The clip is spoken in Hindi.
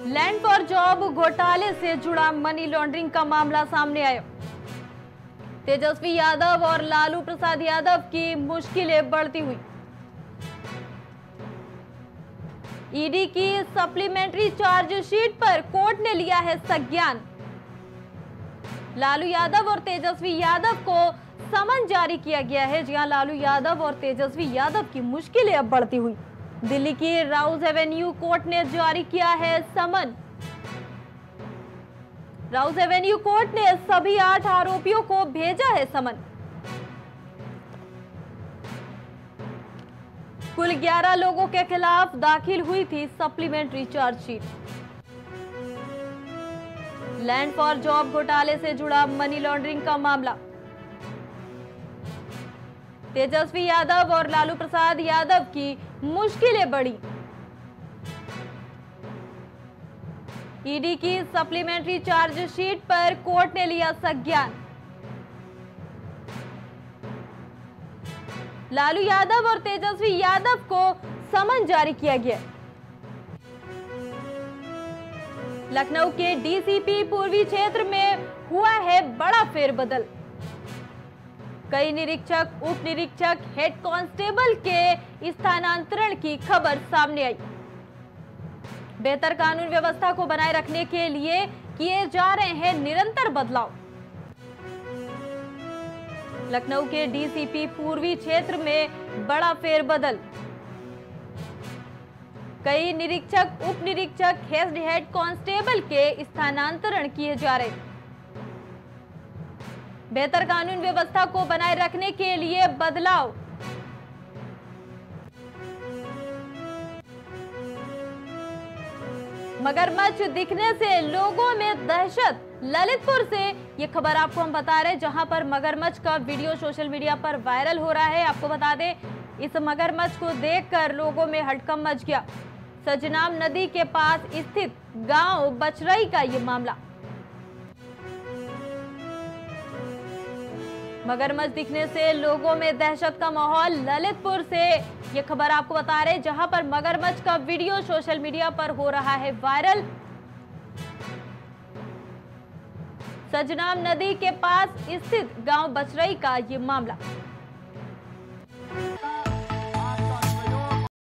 लैंड फॉर जॉब घोटाले से जुड़ा मनी लॉन्ड्रिंग का मामला सामने आया। तेजस्वी यादव और लालू प्रसाद यादव की मुश्किलें बढ़ती हुई। ईडी की सप्लीमेंट्री चार्जशीट पर कोर्ट ने लिया है संज्ञान। लालू यादव और तेजस्वी यादव को समन जारी किया गया है। जहां लालू यादव और तेजस्वी यादव की मुश्किलें अब बढ़ती हुई। दिल्ली की राउज एवेन्यू कोर्ट ने जारी किया है समन। राउज एवेन्यू कोर्ट ने सभी 8 आरोपियों को भेजा है समन। कुल 11 लोगों के खिलाफ दाखिल हुई थी supplementary chargesheet. Land for job घोटाले से जुड़ा मनी लॉन्ड्रिंग का मामला। तेजस्वी यादव और लालू प्रसाद यादव की मुश्किलें बढ़ी। ईडी की सप्लीमेंट्री चार्जशीट पर कोर्ट ने लिया संज्ञान। लालू यादव और तेजस्वी यादव को समन जारी किया गया। लखनऊ के डीसीपी पूर्वी क्षेत्र में हुआ है बड़ा फेरबदल। कई निरीक्षक, उप निरीक्षक, हेड कांस्टेबल के स्थानांतरण की खबर सामने आई। बेहतर कानून व्यवस्था को बनाए रखने के लिए किए जा रहे हैं निरंतर बदलाव। लखनऊ के डीसीपी पूर्वी क्षेत्र में बड़ा फेरबदल। कई निरीक्षक, उप निरीक्षक, हेड कांस्टेबल के स्थानांतरण किए जा रहे। बेहतर कानून व्यवस्था को बनाए रखने के लिए बदलाव। मगरमच्छ दिखने से लोगों में दहशत। ललितपुर से ये खबर आपको हम बता रहे हैं, जहां पर मगरमच्छ का वीडियो सोशल मीडिया पर वायरल हो रहा है। आपको बता दें, इस मगरमच्छ को देखकर लोगों में हड़कंप मच गया। सजनाम नदी के पास स्थित गांव बचरई का ये मामला। मगरमच्छ दिखने से लोगों में दहशत का माहौल। ललितपुर से ये खबर आपको बता रहे हैं, जहां पर मगरमच्छ का वीडियो सोशल मीडिया पर हो रहा है वायरल। सजनाम नदी के पास स्थित गांव बचरई का ये मामला।